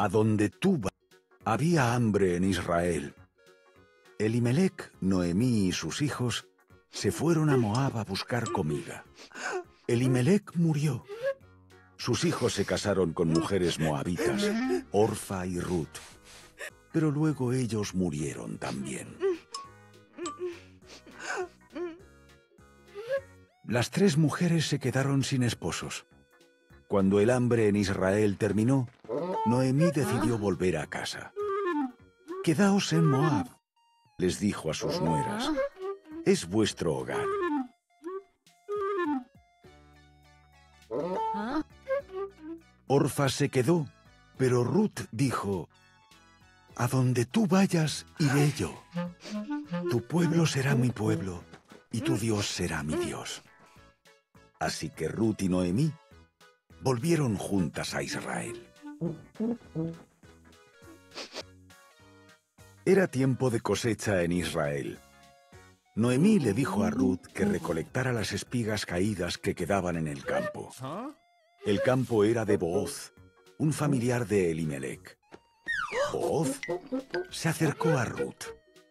A donde tú vas, había hambre en Israel. Elimelec, Noemí y sus hijos se fueron a Moab a buscar comida. Elimelec murió. Sus hijos se casaron con mujeres moabitas, Orfa y Ruth. Pero luego ellos murieron también. Las 3 mujeres se quedaron sin esposos. Cuando el hambre en Israel terminó, Noemí decidió volver a casa. «Quedaos en Moab», les dijo a sus nueras. «Es vuestro hogar». Orfa se quedó, pero Ruth dijo: «A donde tú vayas, iré yo. Tu pueblo será mi pueblo, y tu Dios será mi Dios». Así que Ruth y Noemí volvieron juntas a Israel. Era tiempo de cosecha en Israel. Noemí le dijo a Ruth que recolectara las espigas caídas que quedaban en el campo. El campo era de Booz, un familiar de Elimelec. Booz se acercó a Ruth.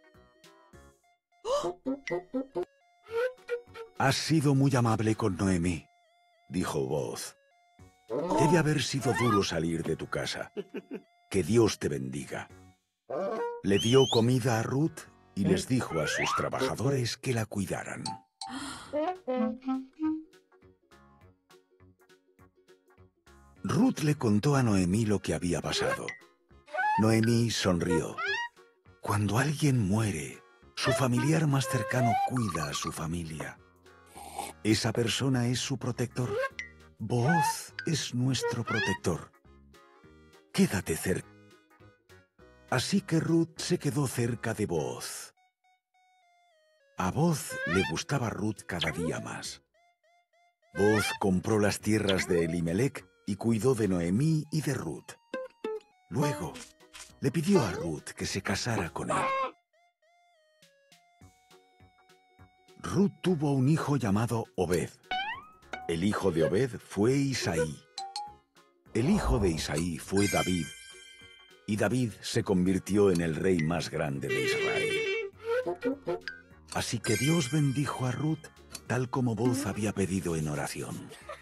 «Has sido muy amable con Noemí», dijo Booz. «Debe haber sido duro salir de tu casa. Que Dios te bendiga». Le dio comida a Ruth y les dijo a sus trabajadores que la cuidaran. Ruth le contó a Noemí lo que había pasado. Noemí sonrió. Cuando alguien muere, su familiar más cercano cuida a su familia. Esa persona es su protector. Booz es nuestro protector. Quédate cerca. Así que Ruth se quedó cerca de Booz. A Booz le gustaba Ruth cada día más. Booz compró las tierras de Elimelec y cuidó de Noemí y de Ruth. Luego, le pidió a Ruth que se casara con él. Ruth tuvo un hijo llamado Obed. El hijo de Obed fue Isaí. El hijo de Isaí fue David. Y David se convirtió en el rey más grande de Israel. Así que Dios bendijo a Ruth tal como Booz había pedido en oración.